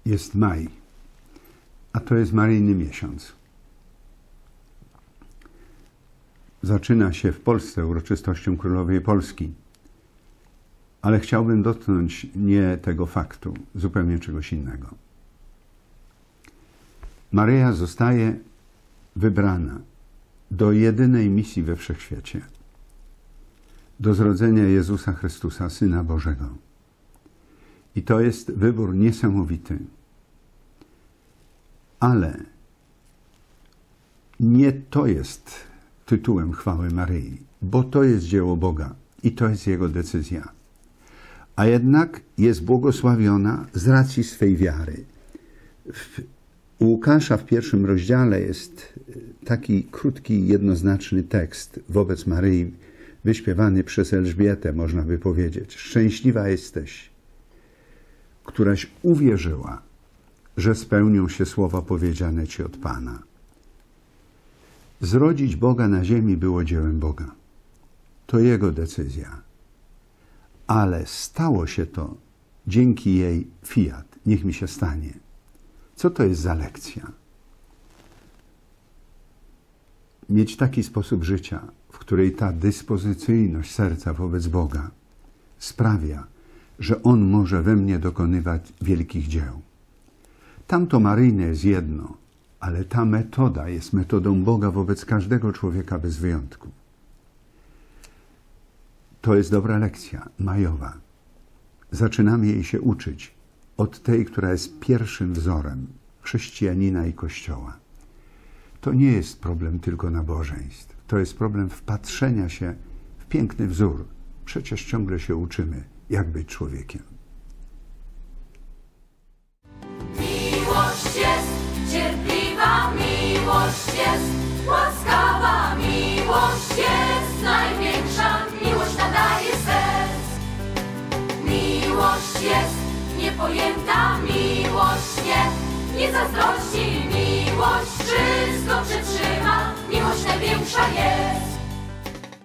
jest maj, a to jest maryjny miesiąc. Zaczyna się w Polsce uroczystością Królowej Polski, ale chciałbym dotknąć nie tego faktu, zupełnie czegoś innego. Maryja zostaje wybrana do jedynej misji we wszechświecie, do zrodzenia Jezusa Chrystusa, Syna Bożego. I to jest wybór niesamowity. Ale nie to jest tytułem chwały Maryi, bo to jest dzieło Boga i to jest Jego decyzja. A jednak jest błogosławiona z racji swej wiary. U Łukasza w 1 rozdziale jest taki krótki, jednoznaczny tekst wobec Maryi, wyśpiewany przez Elżbietę, można by powiedzieć. Szczęśliwa jesteś, któraś uwierzyła, że spełnią się słowa powiedziane ci od Pana. Zrodzić Boga na ziemi było dziełem Boga. To Jego decyzja. Ale stało się to dzięki jej fiat. Niech mi się stanie. Co to jest za lekcja? Mieć taki sposób życia, w której ta dyspozycyjność serca wobec Boga sprawia, że On może we mnie dokonywać wielkich dzieł. Tamto maryjne jest jedno, ale ta metoda jest metodą Boga wobec każdego człowieka bez wyjątku. To jest dobra lekcja, majowa. Zaczynamy jej się uczyć od tej, która jest pierwszym wzorem chrześcijanina i Kościoła. To nie jest problem tylko nabożeństw. To jest problem wpatrzenia się w piękny wzór. Przecież ciągle się uczymy, jak być człowiekiem. Miłość jest cierpliwa, miłość jest łaskawa, miłość jest największa, miłość nadaje serc. Miłość jest niepojęta, miłość nie zazdrości, miłość wszystko przetrzyma, miłość największa jest.